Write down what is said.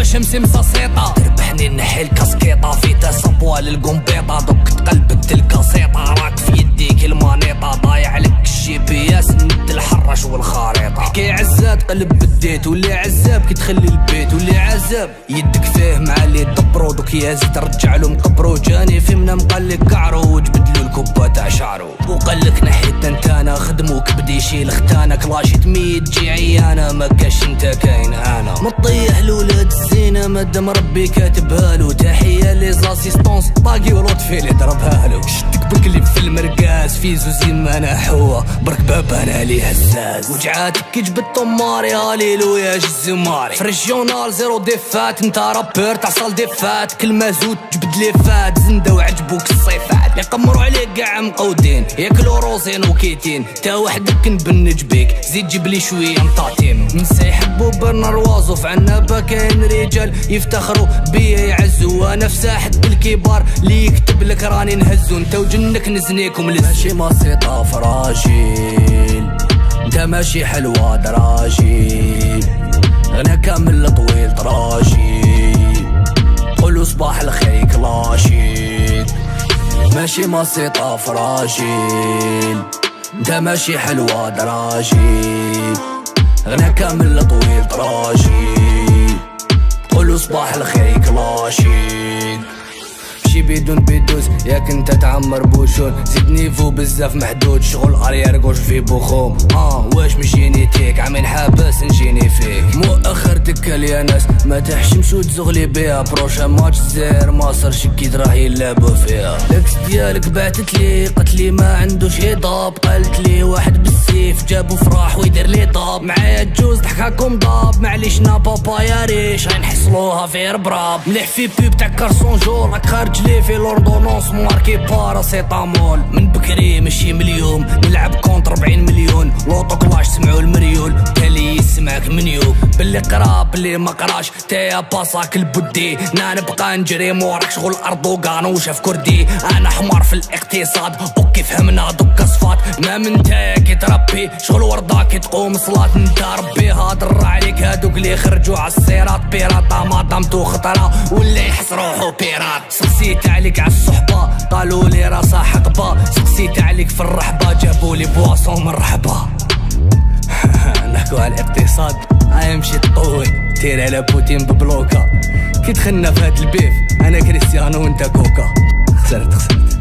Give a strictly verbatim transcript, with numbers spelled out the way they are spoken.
شمسي مساسيطة تربحني نحي الكاسكيطة في تسابوا للقنبيطة دوك تقلبت الكاسيطة راك في يديك المانيطة ضايع لك الجي بي اس ند الحراش والخريطة حكي عزاد قلب بديت واللي عزاب كي تخلي البيت واللي عزاب يدك فيه مع اللي دبرو دوك يازيد ترجع له مقبرو جاني في منا مقلك كعرو وجبدلو الكوبا تاع شعرو وقالك نحيت انت انا خدموك بدي يشيل ختانا كلاشي تميت جي عيانة ما كاش انت كاين انا مطيح لولاد الزينة مادام ربي كاتبها له تحية لي زاسيستونس طاقي ولطفي اللي ضربها له شتك بكلي في المركاز في زوزين ما نحوه برك بابانا لي هزاز وجعاتك كي جبت طماري هاليلويا جزماري في ريجيونال زيرو ديفات انت رابور تاع صال ديفات كلمة زود جبد لي فات زنده وعجبوك الصيفات يقمروا عليك كاع مقودين ياكلوا روزين وكيتين تا وحدك نبنج بيك زيد جيب لي شويه مطاطيم نسا يحبوا برنروازو في عنابه كاين رجال يفتخروا بيا يعزو وانا في ساحه الكبار اللي يكتب لك راني نهزو انت وجنك نزنيكم لز ماشي ماسيطه فراجيل انت ماشي حلوه دراجيل غنى كامل طويل طراجيل قولوا صباح الخير كلاشيل ماشي ماسيطه فراجيل انت ماشي حلوه دراجيل غنى كامل طويل طراجيل قولوا صباح الخير كلاشيل مشي بدون بيدوز ياك انت تعمر بوشون زيد نيفو بزاف محدود شغل اريار كوش في بوخوم اه واش مجيني تيك عامين حابس نجيني فيك مؤخرتك يا ناس ما تحشمش وتزغلي بيها بروشا ماتش زير مصر شكيت راه يلعبوا فيها الاكس ديالك بعتت لي قالت لي ما عندوش هضاب قالت لي واحد بالسيف جابو فراح ويدير لي طاب معايا جوز ضحكاكم ضاب معليش نا بابا يا ريش غنحصلوها في ربراب مليح في بيب تاع كارسون جور راك خارج لي في لوردونونس ماركي باراسيتامول من بكري ماشي مليون نلعب كونتر أربعين مليون لوطو كلاش سمعوا المريول تالي يسمعك منيو باللي قرا باللي ما قراش تايا باصاك البدي نا نبقى نجري موراك شغل اردوغان وشاف كردي انا حمار في الاقتصاد اوكي فهمنا دوكا صفات ما من تايا كي تربي شغل وردا كي تقوم صلاة انت ربي هاضر عليك هادوك اللي خرجوا عالسيرات بيراطا ما دامتو خطرة ولا يحس روحو بيرات سقسيت عليك عالصحبة قالوا لي راسها حقبة سقسيت عليك في الرحبة جابوا لي بواسون مرحبا نحكو على الاقتصاد غيمشي تطوي تير على بوتين ببلوكا كي دخلنا في هاد البيف انا كريستيانو وانت كوكا خسرت خسرت